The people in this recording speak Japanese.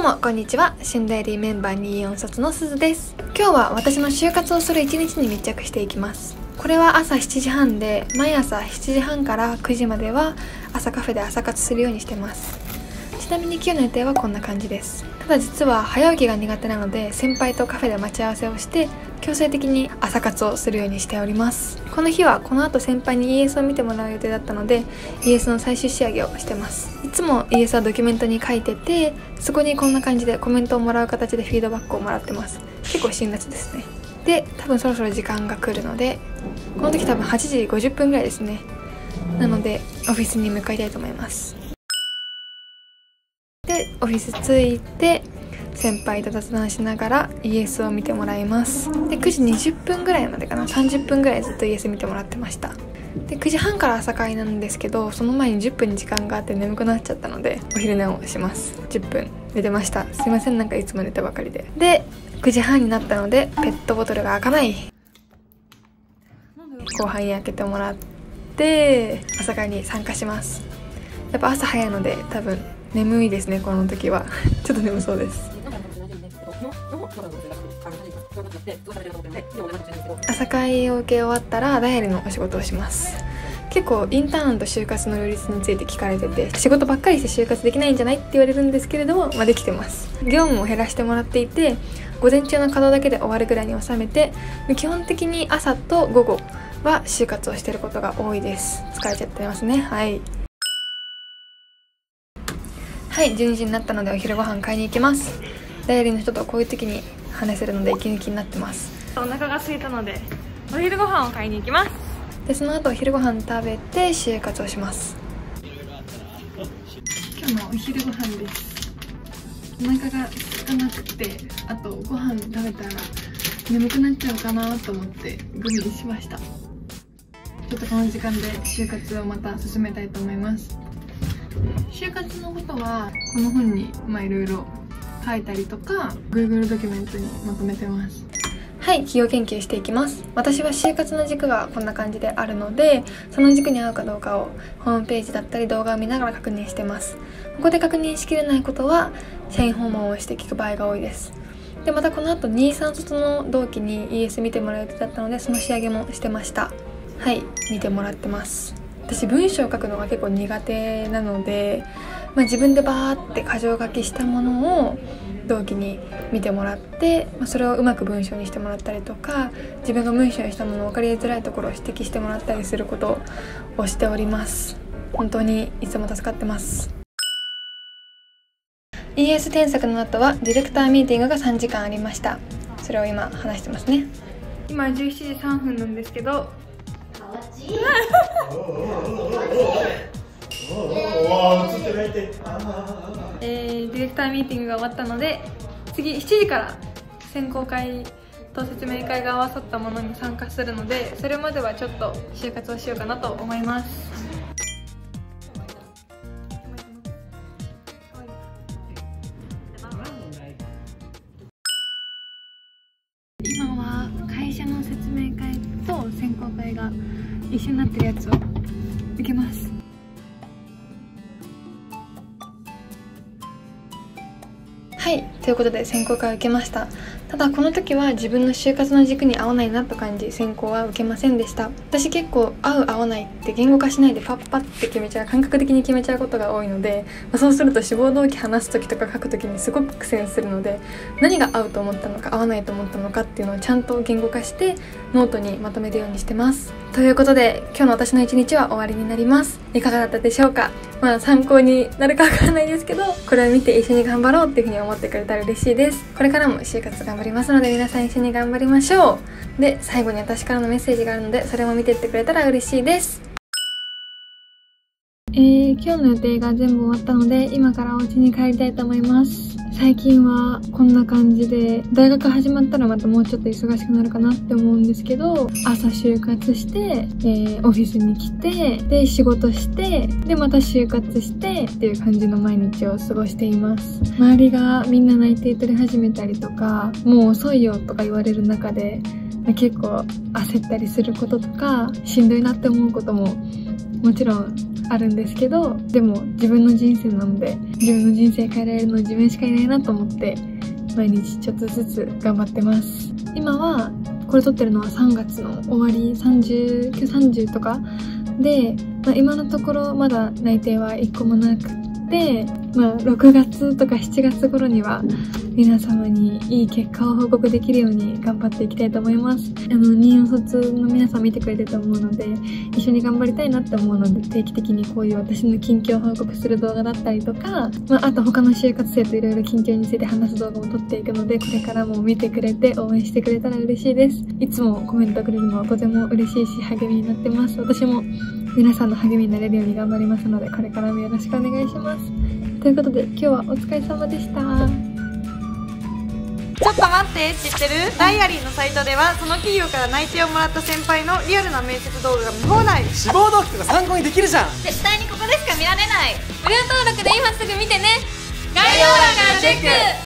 うもこんにちは。新デイリーメンバー24卒のすずです。今日は私の就活をする一日に密着していきます。これは朝7時半で、毎朝7時半から9時までは朝カフェで朝活するようにしてます。ちなみに今日の予定はこんな感じです。ただ実は早起きが苦手なので、先輩とカフェで待ち合わせをして強制的に朝活をするようにしております。この日はこの後先輩に ES を見てもらう予定だったので ES の最終仕上げをしてます。いつも ES はドキュメントに書いてて、そこにこんな感じでコメントをもらう形でフィードバックをもらってます。結構辛辣ですね。で、多分そろそろ時間が来るので、この時多分8時50分ぐらいですね。なのでオフィスに向かいたいと思います。で、オフィス着いて先輩と雑談しながら ES を見てもらいます。で、9時20分ぐらいまでかな、30分ぐらいずっと ES 見てもらってました。で、9時半から朝会なんですけど、その前に10分に時間があって眠くなっちゃったのでお昼寝をします。10分寝てました。すいません、なんかいつも寝てばかりで。で、9時半になったのでペットボトルが開かない、後輩に開けてもらって朝会に参加します。やっぱ朝早いので多分眠いですね、この時はちょっと眠そうです。朝会を受け終わったらダイアリーのお仕事をします。結構インターンと就活の両立について聞かれてて、仕事ばっかりして就活できないんじゃないって言われるんですけれども、できてます。業務を減らしてもらっていて、午前中の稼働だけで終わるぐらいに収めて、基本的に朝と午後は就活をしてることが多いです。疲れちゃってますね。はい、12時になったのでお昼ご飯買いに行きます。ダイアリーの人とこういう時に話せるので息抜きになってます。お腹が空いたのでお昼ご飯を買いに行きます。で、その後お昼ご飯食べて就活をします。今日のお昼ご飯です。お腹が空かなくて、あとご飯食べたら眠くなっちゃうかなと思ってグミにしました。ちょっとこの時間で就活をまた進めたいと思います。就活のことはこの本にいろいろ書いたりとか Google ドキュメントにまとめてます。はい、企業研究していきます。私は就活の軸がこんな感じであるので、その軸に合うかどうかをホームページだったり動画を見ながら確認してます。ここで確認しきれないことは社員訪問をして聞く場合が多いです。で、またこの後23卒の同期に ES 見てもらう予定だったので、その仕上げもしてました。はい、見てもらってます。私文章を書くのが結構苦手なので、自分でバーって箇条書きしたものを同期に見てもらって、それをうまく文章にしてもらったりとか、自分が文章にしたものを分かりづらいところを指摘してもらったりすることをしております。本当にいつも助かってます。 ES 添削の後はディレクターミーティングが3時間ありました。それを今話してますね。今17時3分なんですけどディレクターミーティングが終わったので、次7時から選考会と説明会が合わさったものに参加するので、それまではちょっと就活をしようかなと思います。今は会社の説明会と選考会が一緒になってるやつを受けます。はい、ということで選考会を受けました。ただこの時は自分の就活の軸に合わないなと感じ、選考は受けませんでした。私結構合う合わないって言語化しないでパッパって決めちゃう、感覚的に決めちゃうことが多いので、そうすると志望動機話す時とか書く時にすごく苦戦するので、何が合うと思ったのか合わないと思ったのかっていうのをちゃんと言語化してノートにまとめるようにしてます。ということで今日の私の一日は終わりになります。いかがだったでしょうか。参考になるかわからないですけど、これを見て一緒に頑張ろうっていうふうに思ってくれたら嬉しいです。これからも就活頑張りますので、皆さん一緒に頑張りましょう。で、最後に私からのメッセージがあるので、それも見てってくれたら嬉しいです。今日の予定が全部終わったので、今からお家に帰りたいと思います。最近はこんな感じで、大学始まったらまたもうちょっと忙しくなるかなって思うんですけど、朝就活して、オフィスに来て、で仕事して、でまた就活してっていう感じの毎日を過ごしています。周りがみんな内定取り始めたりとか、もう遅いよとか言われる中で、結構焦ったりすることとか、しんどいなって思うことももちろんあるんですけど、でも自分の人生なので、自分の人生変えられるのは自分しかいないなと思って、毎日ちょっとずつ頑張ってます。今はこれ撮ってるのは3月の終わり、30とかで、今のところまだ内定は1個もなくて、6月とか7月頃には皆様にいい結果を報告できるように頑張っていきたいと思います。新卒の皆さん見てくれてると思うので、一緒に頑張りたいなって思うので、定期的にこういう私の近況を報告する動画だったりとか、あと他の就活生といろいろ近況について話す動画も撮っていくので、これからも見てくれて応援してくれたら嬉しいです。いつもコメントくれるのはとても嬉しいし励みになってます。私も皆さんの励みになれるように頑張りますので、これからもよろしくお願いします。ということで今日はお疲れ様でした。 ちょっと待って、知ってる？ダイアリーのサイトではその企業から内定をもらった先輩のリアルな面接動画が見放題。 志望動機とか参考にできるじゃん。 絶対にここでしか見られない。無料登録で今すぐ見てね。概要欄からチェック。